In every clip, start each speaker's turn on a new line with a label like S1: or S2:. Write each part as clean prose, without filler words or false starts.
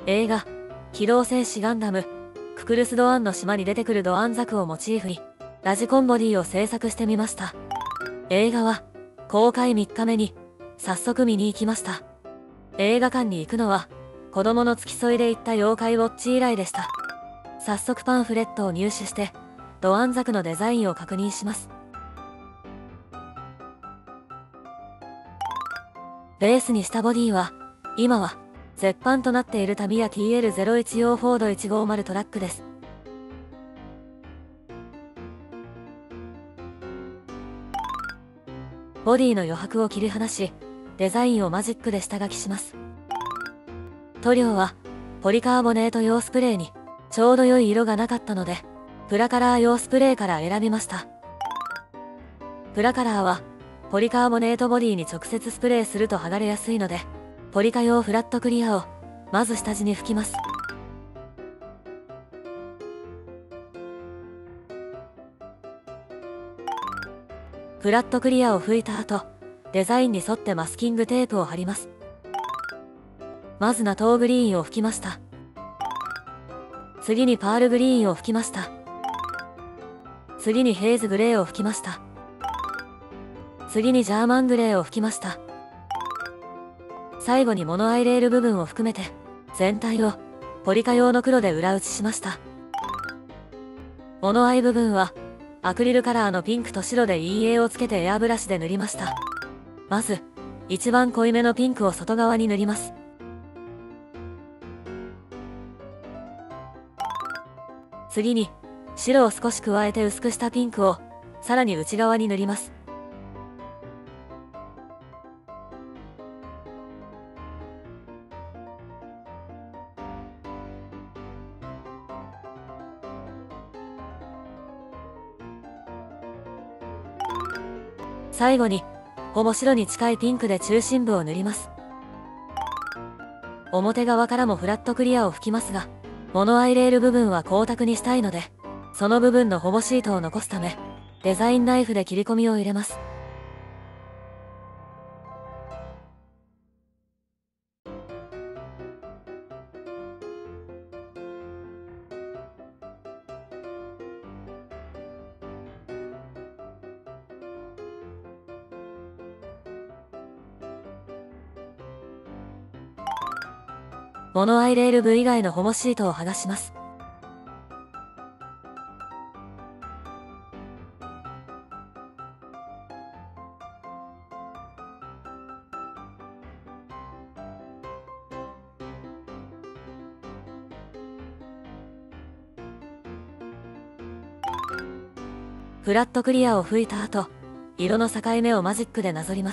S1: 映画「機動戦士ガンダムククルス・ドアンの島」に出てくるドアンザクをモチーフにラジコンボディを制作してみました。映画は公開3日目に早速見に行きました。映画館に行くのは子供の付き添いで行った妖怪ウォッチ以来でした。早速パンフレットを入手してドアンザクのデザインを確認します。ベースにしたボディは今は絶版となっているタミヤ TL01 用フォード150トラックです。ボディの余白を切り離しデザインをマジックで下書きします。塗料はポリカーボネート用スプレーにちょうど良い色がなかったのでプラカラー用スプレーから選びました。プラカラーはポリカーボネートボディに直接スプレーすると剥がれやすいのでポリカ用フラットクリアをまず下地に拭きます。フラットクリアを拭いた後デザインに沿ってマスキングテープを貼ります。まずナトーグリーンを拭きました。次にパールグリーンを拭きました。次にヘイズグレーを拭きました。次にジャーマングレーを拭きました。最後にモノアイレール部分を含めて全体をポリカ用の黒で裏打ちしました。モノアイ部分はアクリルカラーのピンクと白で陰影をつけてエアブラシで塗りました。まず一番濃いめのピンクを外側に塗ります。次に白を少し加えて薄くしたピンクをさらに内側に塗ります。最後にほぼ白に近いピンクで中心部を塗ります。表側からもフラットクリアを拭きますがモノアイレール部分は光沢にしたいのでその部分のほぼシートを残すためデザインナイフで切り込みを入れます。モノアイレール部以外のホモシートを剥がします。フラットクリアを拭いた後色の境目をマジックでなぞります。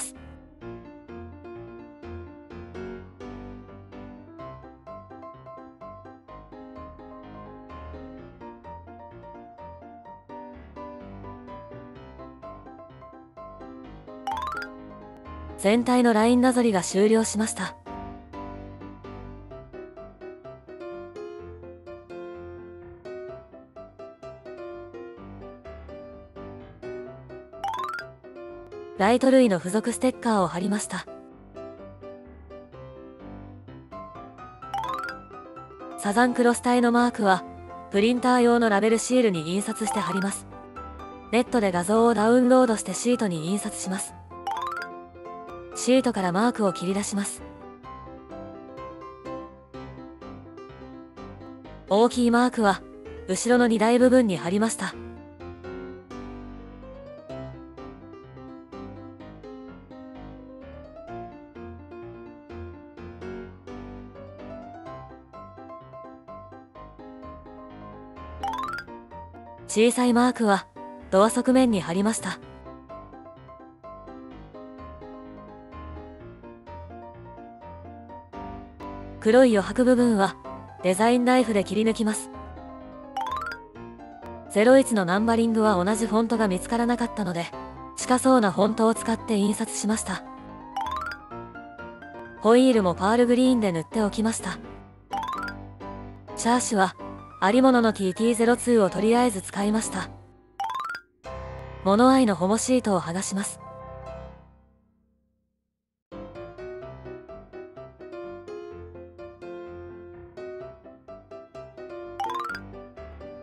S1: 全体のラインなぞりが終了しました。ライト類の付属ステッカーを貼りました。サザンクロス隊のマークはプリンター用のラベルシールに印刷して貼ります。ネットで画像をダウンロードしてシートに印刷します。シートからマークを切り出します。大きいマークは後ろの荷台部分に貼りました。小さいマークはドア側面に貼りました。黒い余白部分はデザインナイフで切り抜きます。01のナンバリングは同じフォントが見つからなかったので近そうなフォントを使って印刷しました。ホイールもパールグリーンで塗っておきました。シャーシはありものの TT02 をとりあえず使いました。モノアイのホモシートを剥がします。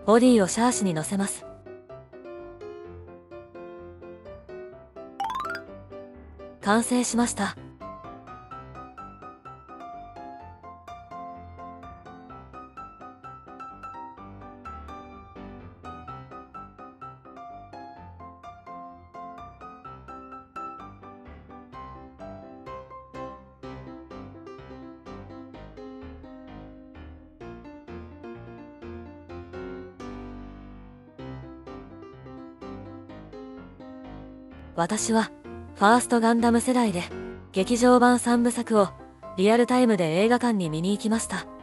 S1: ボディをシャーシに乗せます。完成しました。私はファーストガンダム世代で劇場版3部作をリアルタイムで映画館に見に行きました。